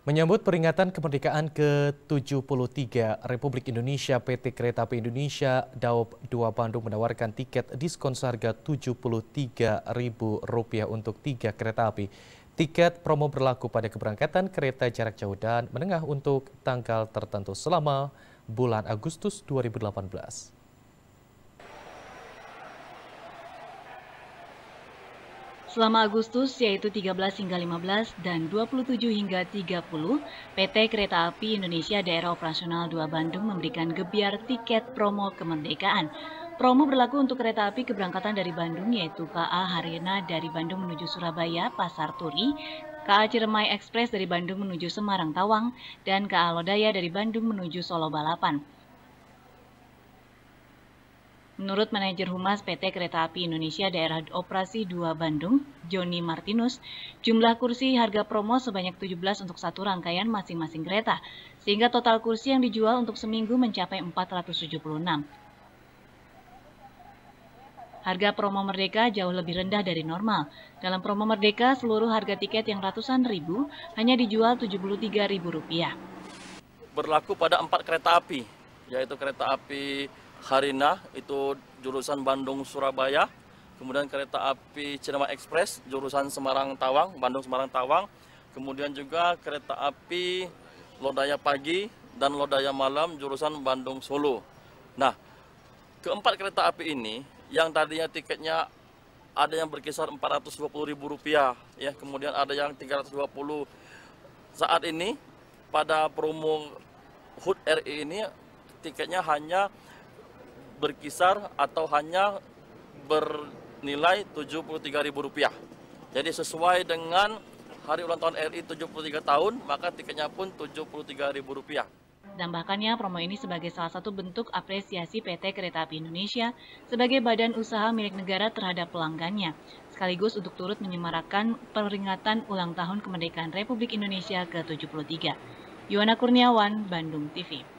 Menyambut peringatan kemerdekaan ke-73 Republik Indonesia, PT Kereta Api Indonesia Daob 2 Bandung menawarkan tiket diskon seharga Rp73.000 untuk 3 kereta api. Tiket promo berlaku pada keberangkatan kereta jarak jauh dan menengah untuk tanggal tertentu selama bulan Agustus 2018. Selama Agustus, yaitu 13 hingga 15 dan 27 hingga 30, PT Kereta Api Indonesia Daerah Operasional 2 Bandung memberikan gebyar tiket promo kemerdekaan. Promo berlaku untuk kereta api keberangkatan dari Bandung, yaitu KA Harina dari Bandung menuju Surabaya, Pasar Turi, KA Ciremai Express dari Bandung menuju Semarang Tawang, dan KA Lodaya dari Bandung menuju Solo Balapan. Menurut manajer Humas PT Kereta Api Indonesia Daerah Operasi 2 Bandung, Joni Martinus, jumlah kursi harga promo sebanyak 17 untuk satu rangkaian masing-masing kereta, sehingga total kursi yang dijual untuk seminggu mencapai 476. Harga promo Merdeka jauh lebih rendah dari normal. Dalam promo Merdeka, seluruh harga tiket yang ratusan ribu hanya dijual Rp73.000. Berlaku pada 4 kereta api, yaitu kereta api Harina itu jurusan Bandung-Surabaya, kemudian kereta api Ciremai Express jurusan Semarang-Tawang, Bandung-Semarang-Tawang, kemudian juga kereta api Lodaya Pagi dan Lodaya Malam jurusan Bandung-Solo. Nah, keempat kereta api ini yang tadinya tiketnya ada yang berkisar Rp420.000, ya, kemudian ada yang 320. Saat ini pada promo HUT RI ini tiketnya hanya berkisar atau hanya bernilai Rp73.000. Jadi sesuai dengan hari ulang tahun RI 73 tahun, maka tiketnya pun Rp73.000. Tambahkannya, promo ini sebagai salah satu bentuk apresiasi PT Kereta Api Indonesia sebagai badan usaha milik negara terhadap pelanggannya, sekaligus untuk turut menyemarakan peringatan ulang tahun kemerdekaan Republik Indonesia ke-73. Yuwana Kurniawan, Bandung TV.